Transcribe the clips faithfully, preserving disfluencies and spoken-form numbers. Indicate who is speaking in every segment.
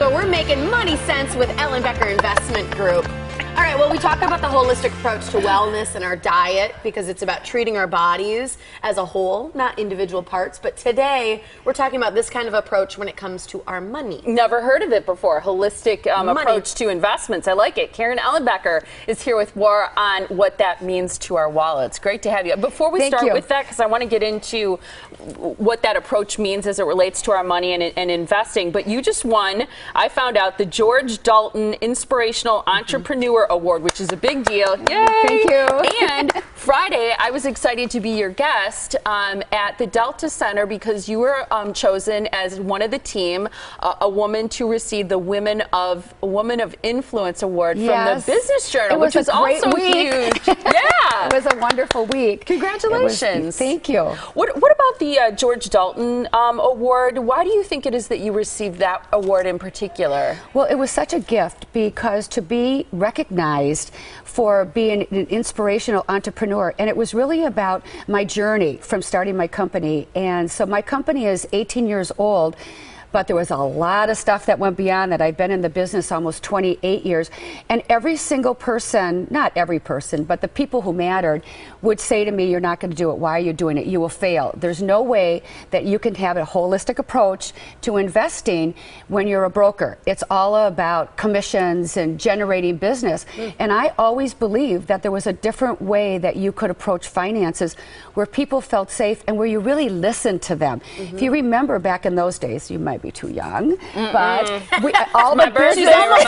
Speaker 1: So we're making money sense with Ellen Becker Investment Group. All right, well, we talk about the holistic approach to wellness and our diet because it's about treating our bodies as a whole, not individual parts. But today, we're talking about this kind of approach when it comes to our money.
Speaker 2: Never heard of it before. Holistic um, approach to investments. I like it. Karen Ellenbecker is here with more on what that means to our wallets. Great to have you. Before we
Speaker 3: Thank
Speaker 2: start
Speaker 3: you.
Speaker 2: with that, because I want to get into what that approach means as it relates to our money and, and investing, but you just won, I found out, the George Dalton Inspirational Entrepreneur Award, which is a big deal. Yay!
Speaker 3: Thank you.
Speaker 2: And Friday, I was excited to be your guest um, at the Delta Center because you were um, chosen as one of the team, uh, a woman to receive the Women of Woman of Influence Award
Speaker 3: Yes.
Speaker 2: from the Business Journal,
Speaker 3: It was
Speaker 2: which is
Speaker 3: a great
Speaker 2: also
Speaker 3: week.
Speaker 2: huge. Yeah,
Speaker 3: It was a wonderful week.
Speaker 2: congratulations.
Speaker 3: It was- thank you.
Speaker 2: What, what about the uh, George Dalton um, Award? Why do you think it is that you received that award in particular?
Speaker 3: Well, it was such a gift because to be recognized for being an inspirational entrepreneur, and it was really about my journey from starting my company. And so my company is eighteen years old, but there was a lot of stuff that went beyond that. I've been in the business almost twenty-eight years, and every single person, not every person, but the people who mattered would say to me, you're not going to do it. Why are you doing it? You will fail. There's no way that you can have a holistic approach to investing when you're a broker. It's all about commissions and generating business. Mm. And I always believed that there was a different way that you could approach finances where people felt safe and where you really listened to them. Mm-hmm. If you remember back in those days, you might be too young, Mm-mm. but we, all the business,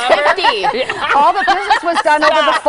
Speaker 3: all the business was done over the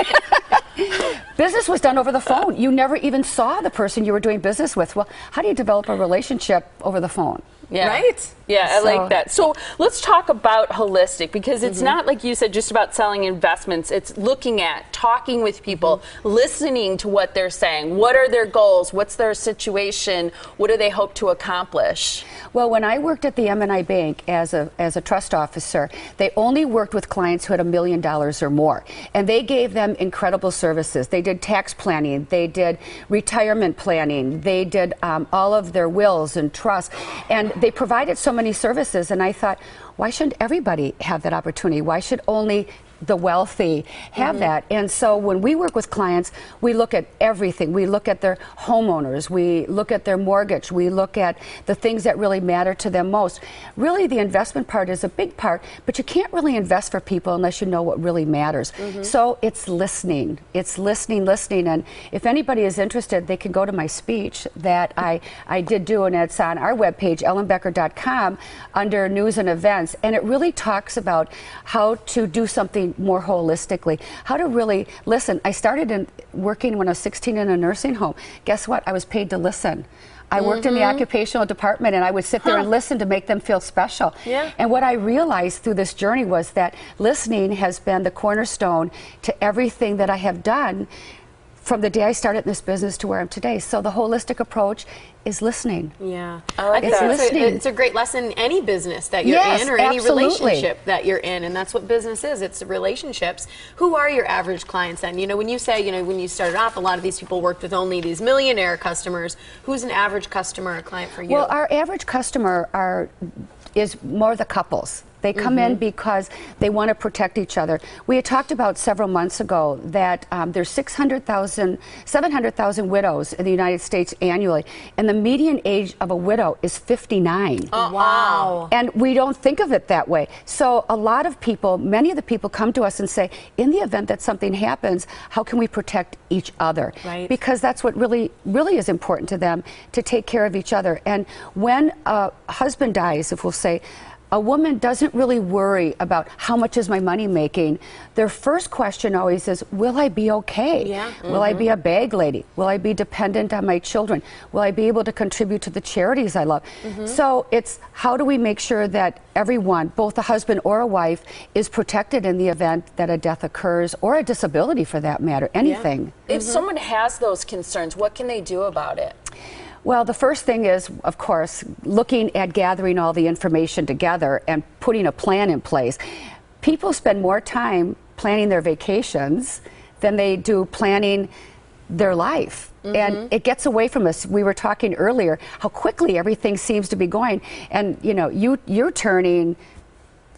Speaker 3: phone. Business was done over the phone. You never even saw the person you were doing business with. Well, how do you develop a relationship over the phone?
Speaker 2: Yeah.
Speaker 1: Right?
Speaker 2: Yeah, I
Speaker 3: So-
Speaker 2: like that. So let's talk about holistic because it's mm-hmm. not like you said just about selling investments. It's looking at, talking with people, mm-hmm. listening to what they're saying. What are their goals? What's their situation? What do they hope to accomplish?
Speaker 3: Well, when I worked at the M and I Bank as a as a trust officer, they only worked with clients who had a million dollars or more. And they gave them incredible services. They did tax planning. They did retirement planning. They did um, all of their wills and trusts. And they provided so many services. And I thought, why shouldn't everybody have that opportunity? Why should only the wealthy have mm-hmm. that? And so when we work with clients, we look at everything. We look at their homeowners, we look at their mortgage, we look at the things that really matter to them most. Really, the investment part is a big part, but you can't really invest for people unless you know what really matters. Mm-hmm. So it's listening. It's listening, listening. And if anybody is interested, they can go to my speech that I, I did do, and it's on our webpage, ellen becker dot com, under news and events. And it really talks about how to do something more holistically, how to really listen. I started in working when I was sixteen in a nursing home. Guess what? I was paid to listen. I worked mm-hmm. in the occupational department, and I would sit there huh. and listen to make them feel special.
Speaker 1: Yeah.
Speaker 3: And what I realized through this journey was that listening has been the cornerstone to everything that I have done from the day I started in this business to where I'm today. So the holistic approach is listening.
Speaker 1: Yeah,
Speaker 2: I like
Speaker 1: I
Speaker 2: that.
Speaker 1: think it's
Speaker 3: listening.
Speaker 1: a, it's a great lesson in any business that you're
Speaker 3: Yes,
Speaker 1: in, or any
Speaker 3: absolutely.
Speaker 1: relationship that you're in, and that's what business is. It's relationships. Who are your average clients then? You know, when you say, you know, when you started off, a lot of these people worked with only these millionaire customers. Who's an average customer or client for you?
Speaker 3: Well, our average customer are is more the couples. They come mm-hmm. in because they want to protect each other. We had talked about several months ago that um, there's six hundred thousand, seven hundred thousand widows in the United States annually, and the median age of a widow is fifty-nine.
Speaker 1: Oh, wow.
Speaker 3: And we don't think of it that way. So a lot of people, many of the people come to us and say, in the event that something happens, how can we protect each other?
Speaker 1: Right.
Speaker 3: Because that's what really, really is important to them, to take care of each other. And when a husband dies, if we'll say, a woman doesn't really worry about how much is my money making. Their first question always is, will I be okay?
Speaker 1: Yeah.
Speaker 3: Will
Speaker 1: Mm-hmm.
Speaker 3: I be a bag lady? Will I be dependent on my children? Will I be able to contribute to the charities I love? Mm-hmm. So it's how do we make sure that everyone, both a husband or a wife, is protected in the event that a death occurs, or a disability for that matter, anything.
Speaker 2: Yeah. If mm-hmm. someone has those concerns, what can they do about it?
Speaker 3: Well, the first thing is, of course, looking at gathering all the information together and putting a plan in place. People spend more time planning their vacations than they do planning their life. Mm-hmm. And it gets away from us. We were talking earlier how quickly everything seems to be going. And, you know, you, you're turning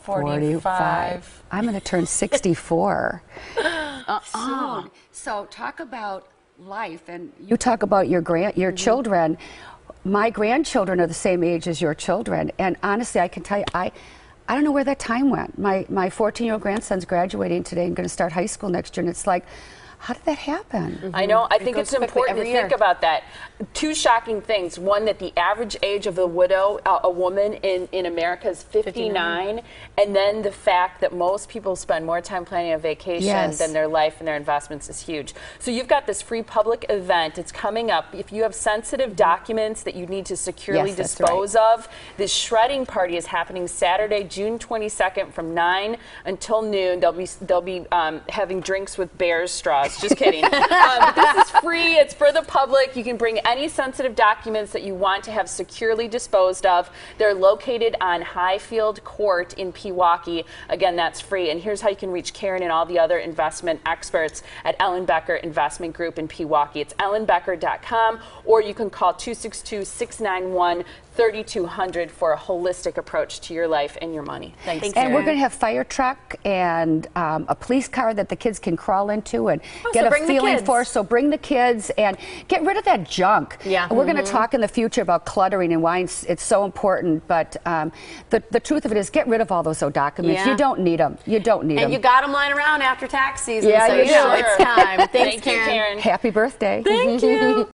Speaker 4: forty-five.
Speaker 3: I'm going to turn sixty-four. uh-uh. Soon. So talk about life, and you talk about your grand, your mm-hmm. children. My grandchildren are the same age as your children, and honestly, I can tell you, I, I don't know where that time went. My my fourteen-year-old grandson's graduating today and going to start high school next year, and it's like, how did that happen?
Speaker 2: Mm-hmm. I know. I think it's important to think about that. Two shocking things. One, that the average age of a widow, uh, a woman in, in America is fifty-nine. fifty-nine. And then the fact that most people spend more time planning a vacation yes. than their life and their investments is huge. So you've got this free public event. It's coming up. If you have sensitive documents that you need to securely yes, dispose right. of, this shredding party is happening Saturday, June twenty-second from nine until noon. They'll be, they'll be um, having drinks with Bears straws. Just kidding. um, but this is free. It's for the public. You can bring any sensitive documents that you want to have securely disposed of. They're located on Highfield Court in Pewaukee. Again, that's free. And here's how you can reach Karen and all the other investment experts at Ellen Becker Investment Group in Pewaukee. It's ellen becker dot com, or you can call two six two, six nine one, three two zero zero for a holistic approach to your life and your money. Thanks,
Speaker 3: and
Speaker 2: Karen.
Speaker 3: we're going to have fire truck and um, a police car that the kids can crawl into and
Speaker 1: oh,
Speaker 3: get
Speaker 1: so
Speaker 3: a feeling for. So bring the kids and get rid of that junk.
Speaker 1: Yeah.
Speaker 3: We're
Speaker 1: mm-hmm.
Speaker 3: going to talk in the future about cluttering and why it's, it's so important. But um, the, the truth of it is, get rid of all those old documents.
Speaker 1: Yeah.
Speaker 3: You don't need them. You don't need
Speaker 1: and
Speaker 3: them.
Speaker 1: And you got them lying around after tax season.
Speaker 3: Yeah,
Speaker 1: so
Speaker 3: you
Speaker 1: you know
Speaker 3: sure.
Speaker 1: it's time. Thanks,
Speaker 2: Thank
Speaker 1: Karen.
Speaker 2: you, Karen.
Speaker 3: Happy birthday.
Speaker 2: Thank you.